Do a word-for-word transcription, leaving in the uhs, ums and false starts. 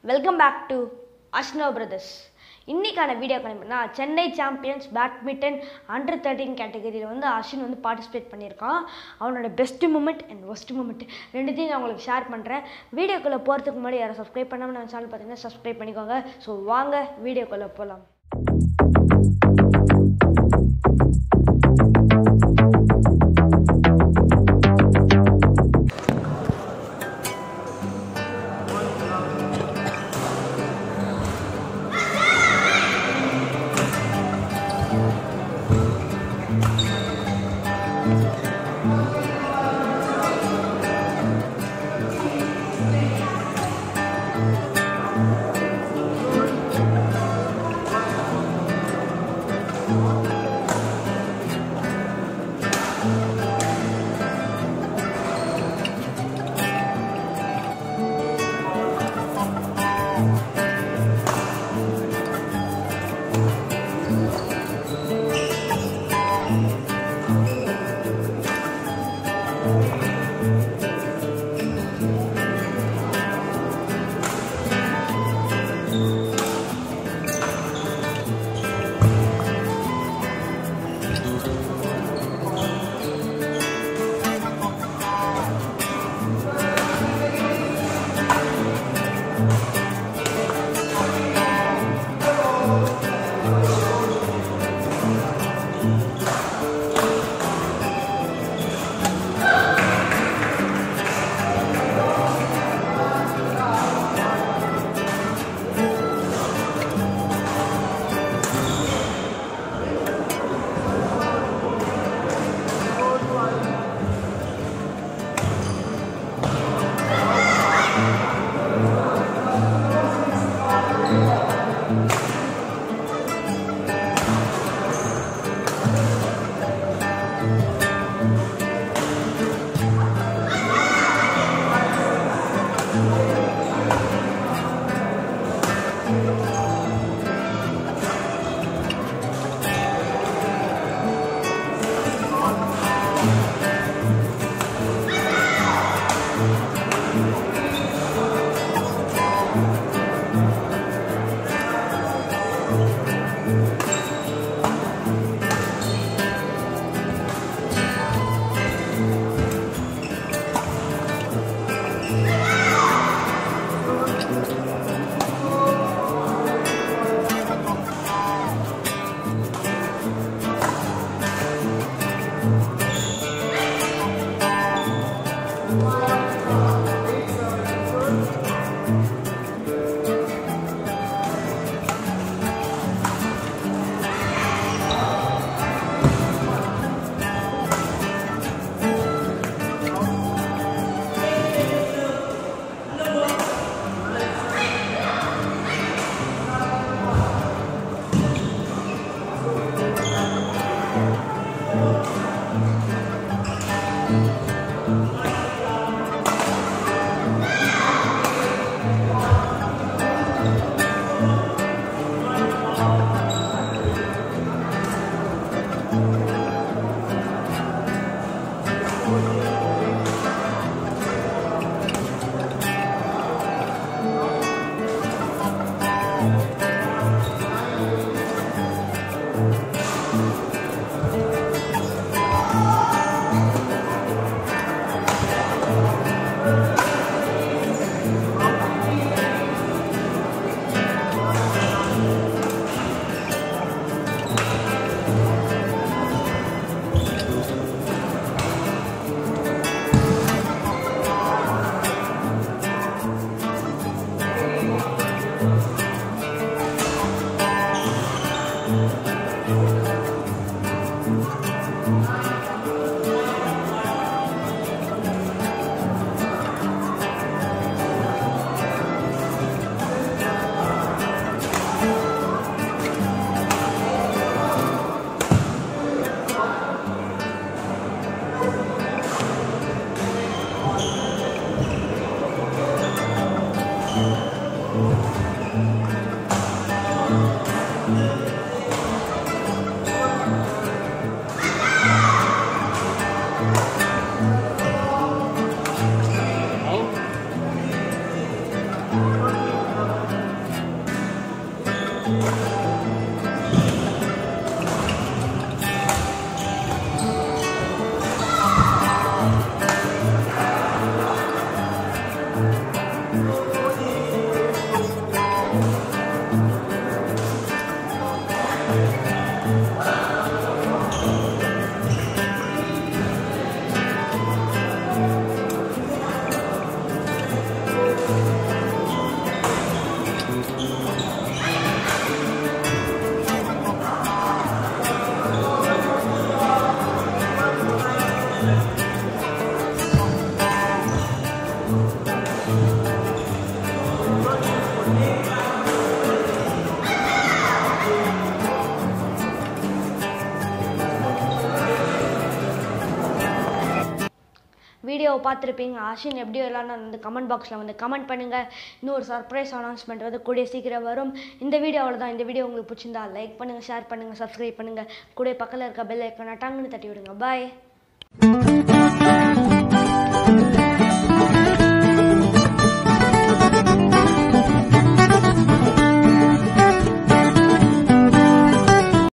Welcome back to அஷ்னோ brothers. இன்றைக்கான video கண்டிப்பாக Chennai champions badminton under thirteen கேட்டகரியில் வந்து அஸ்வின் வந்து பார்ட்டிசிபேட் பண்ணியிருக்கான். அவனோட best moment and worst moment ரெண்டுத்தையும் நான் உங்களுக்கு ஷேர் பண்ணுறேன். வீடியோக்குள்ளே போகிறதுக்கு முன்னாடி யாரும் சப்ஸ்கிரைப் பண்ணாமல் நம்ம சேனல் பார்த்தீங்கன்னா சப்ஸ்கிரைப் பண்ணிக்கோங்க. ஸோ வாங்க வீடியோக்குள்ளே போகலாம். வீடியோவை பார்த்துருப்பீங்க. அஸ்வின் எப்படி விளாட்னா வந்து கமெண்ட் பாக்ஸில் வந்து கமெண்ட் பண்ணுங்கள். இன்னொரு சர்ப்ரைஸ் அனௌன்ஸ்மெண்ட் வந்து கூடிய சீக்கிரம் வரும். இந்த வீடியோ அவ்வளோதான். இந்த வீடியோ உங்களுக்கு பிடிச்சிருந்தா லைக் பண்ணுங்கள், ஷேர் பண்ணுங்கள், சப்ஸ்கிரைப் பண்ணுங்கள். கூட பக்கத்தில் இருக்க பெல் ஐக்கானை டங்குன்னு தட்டி விடுங்க. பாய்.